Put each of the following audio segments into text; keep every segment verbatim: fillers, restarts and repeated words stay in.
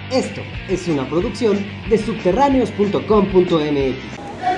Esto es una producción de subterráneos punto com punto m x.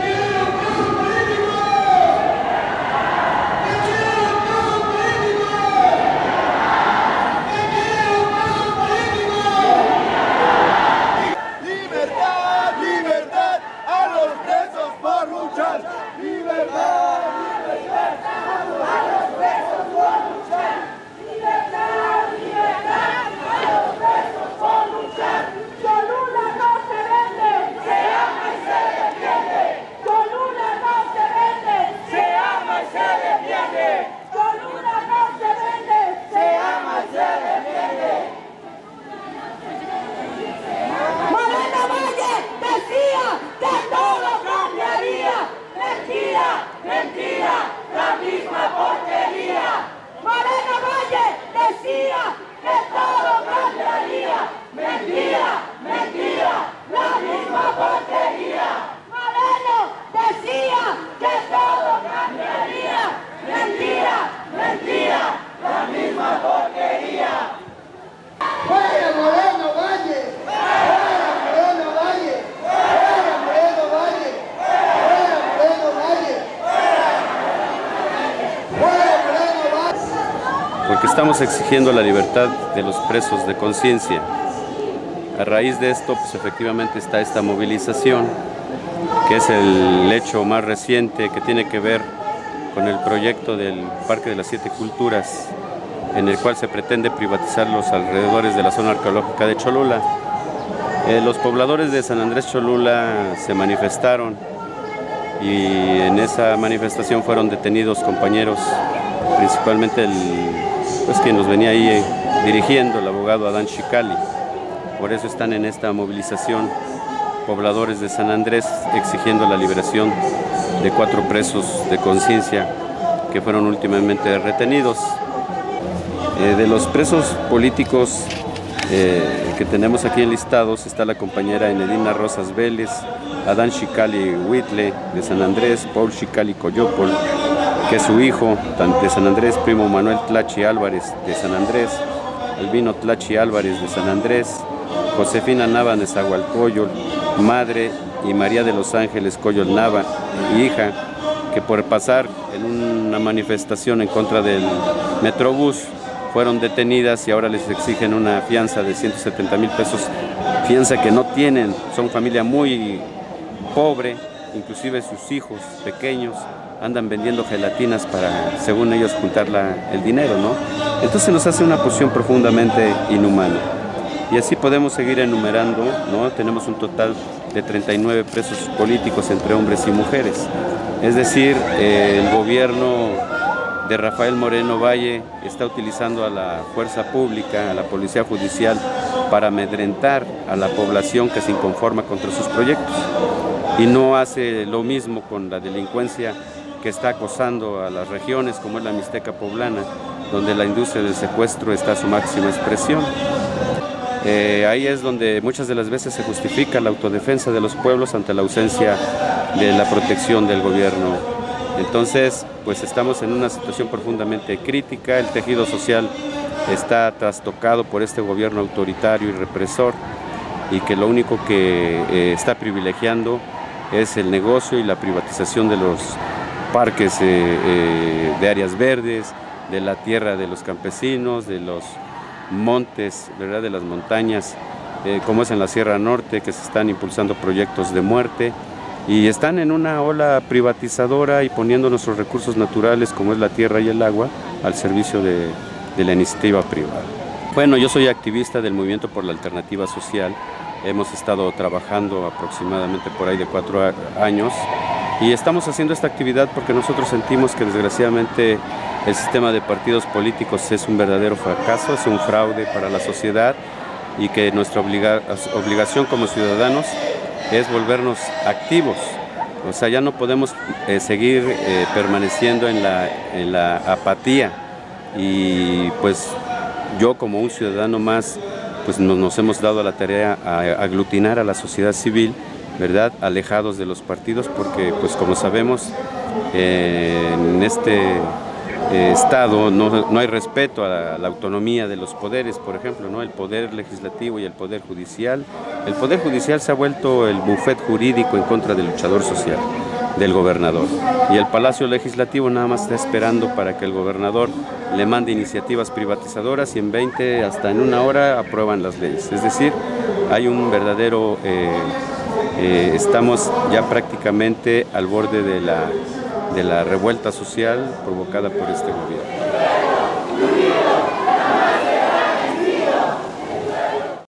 Porque estamos exigiendo la libertad de los presos de conciencia. A raíz de esto, pues efectivamente está esta movilización, que es el hecho más reciente que tiene que ver con el proyecto del Parque de las Siete Culturas, en el cual se pretende privatizar los alrededores de la zona arqueológica de Cholula. Eh, los pobladores de San Andrés Cholula se manifestaron y en esa manifestación fueron detenidos compañeros, principalmente el pues quien nos venía ahí eh, dirigiendo, el abogado Adán Chicali. Por eso están en esta movilización pobladores de San Andrés exigiendo la liberación de cuatro presos de conciencia que fueron últimamente retenidos. Eh, de los presos políticos eh, que tenemos aquí enlistados está la compañera Enedina Rosas Vélez, Adán Chicali Huitle de San Andrés, Paul Chicali Coyopol, que es su hijo de San Andrés, primo Manuel Tlachi Álvarez de San Andrés, Albino Tlachi Álvarez de San Andrés, Josefina Nava Nezahualcóyol, madre, y María de los Ángeles Coyol Nava, hija, que por pasar en una manifestación en contra del Metrobús fueron detenidas y ahora les exigen una fianza de ciento setenta mil pesos, fianza que no tienen, son familia muy pobre, inclusive sus hijos pequeños andan vendiendo gelatinas para, según ellos, juntar la, el dinero, ¿no? Entonces nos hace una posición profundamente inhumana. Y así podemos seguir enumerando, ¿no? Tenemos un total de treinta y nueve presos políticos entre hombres y mujeres. Es decir, eh, el gobierno de Rafael Moreno Valle está utilizando a la fuerza pública, a la policía judicial, para amedrentar a la población que se inconforma contra sus proyectos. Y no hace lo mismo con la delincuencia que está acosando a las regiones como es la Mixteca Poblana, donde la industria del secuestro está a su máxima expresión. Eh, ahí es donde muchas de las veces se justifica la autodefensa de los pueblos ante la ausencia de la protección del gobierno. Entonces, pues estamos en una situación profundamente crítica, el tejido social está trastocado por este gobierno autoritario y represor y que lo único que eh, está privilegiando es el negocio y la privatización de los parques eh, eh, de áreas verdes, de la tierra de los campesinos, de los montes, ¿verdad? De las montañas, eh, como es en la Sierra Norte, que se están impulsando proyectos de muerte y están en una ola privatizadora y poniendo nuestros recursos naturales, como es la tierra y el agua, al servicio de, de la iniciativa privada. Bueno, yo soy activista del Movimiento por la Alternativa Social. Hemos estado trabajando aproximadamente por ahí de cuatro años y estamos haciendo esta actividad porque nosotros sentimos que desgraciadamente el sistema de partidos políticos es un verdadero fracaso, es un fraude para la sociedad y que nuestra obliga obligación como ciudadanos es volvernos activos. O sea, ya no podemos eh, seguir eh, permaneciendo en la, en la apatía y pues yo como un ciudadano más pues nos, nos hemos dado a la tarea a aglutinar a la sociedad civil, ¿verdad? Alejados de los partidos porque pues como sabemos eh, en este eh, Estado, no, no hay respeto a la, a la autonomía de los poderes, por ejemplo, ¿no? El poder legislativo y el poder judicial. El poder judicial se ha vuelto el bufet jurídico en contra del luchador social, del gobernador. Y el Palacio Legislativo nada más está esperando para que el gobernador le mande iniciativas privatizadoras y en veinte, hasta en una hora, aprueban las leyes. Es decir, hay un verdadero, eh, eh, estamos ya prácticamente al borde de la, de la revuelta social provocada por este gobierno.